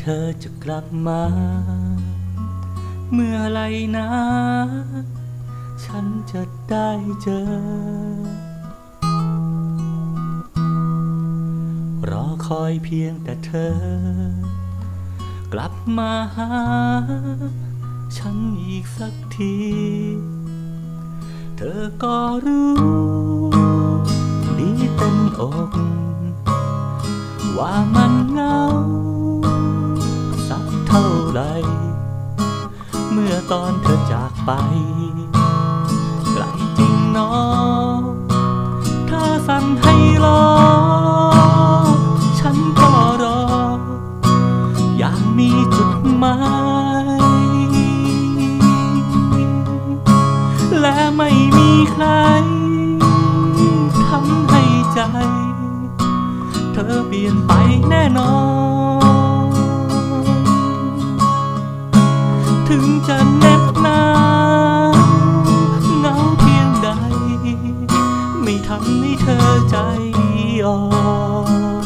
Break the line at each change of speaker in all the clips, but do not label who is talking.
เธอจะกลับมาเมื่อไรนะฉันจะได้เจอรอคอยเพียงแต่เธอกลับมาหาฉันอีกสักทีเธอก็รู้ดีเต็มอกว่ามันเหงาสักเท่าไหร่เมื่อตอนเธอจากไปไกลจริงเนาะเธอสั่งให้รอฉันก็รออย่างมีจุดหมายและไม่มีใครทำให้ใจเธอเปลี่ยนไปแน่นอนถึงจะเหน็บหนาวเหงาเพียงใดไม่ทำให้เธอใจอ่อน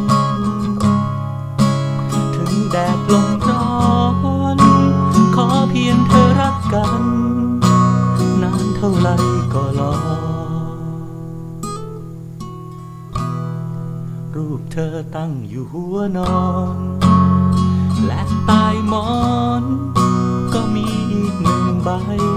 ถึงแดดลมร้อนขอเพียงเธอรักกันนานเท่าไรก็รอรูปเธอตั้งอยู่หัวนอนและใต้หมอนก็มีอีกหนึ่งใบ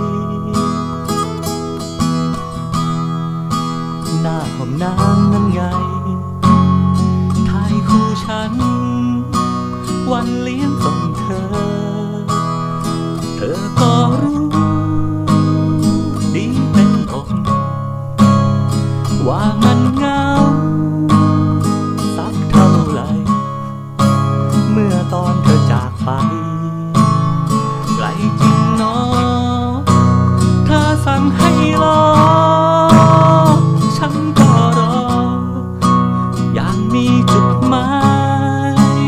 หน้าห้องน้ำนั้นไงถ่ายคู่ฉันวันเลี้ยงส่งเธอเธอก็รู้ดีเป็นอกว่ามันเหงาสักเท่าไหร่เมื่อตอนเธอจากไปไกลจริงเนาะเธอสั่งให้รอฉันก็รออย่างมีจุดหมาย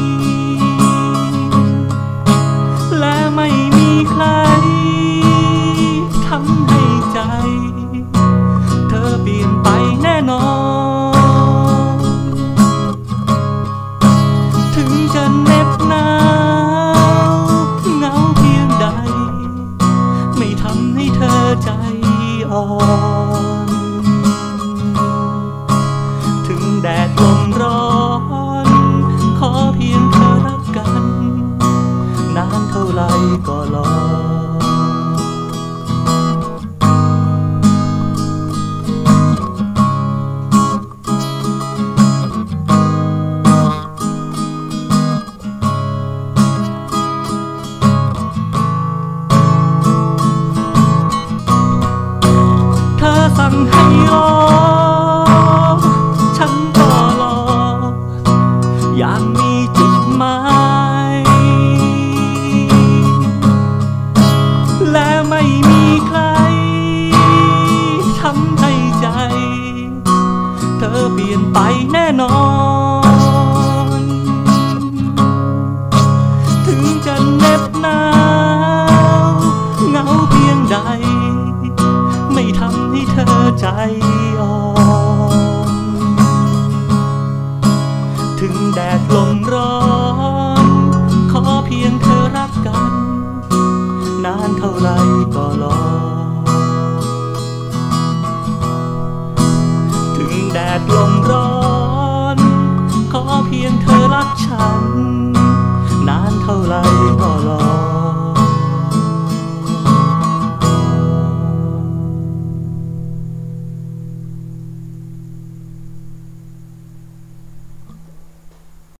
และไม่มีใครทำให้ใจเธอเปลี่ยนไปแน่นอนถึงจะเหน็บหนาวเหงาเพียงใดไม่ทำให้เธอใจอ่อนถึงแดดลมร้อนขอเพียงเธอรักกันนานเท่าไรก็รอสั่งให้รอฉันก็รออย่างมีจุดหมายและไม่มีใครทำให้ใจเธอเปลี่ยนไปแน่นอนถึงจะเหน็บหนาวเหงาเพียงใดไม่ทำให้เธอใจอ่อนถึงแดดลมร้อนขอเพียงเธอรักกันนานเท่าไรก็รอถึงแดดลมร้อนขอเพียงเธอรักฉัน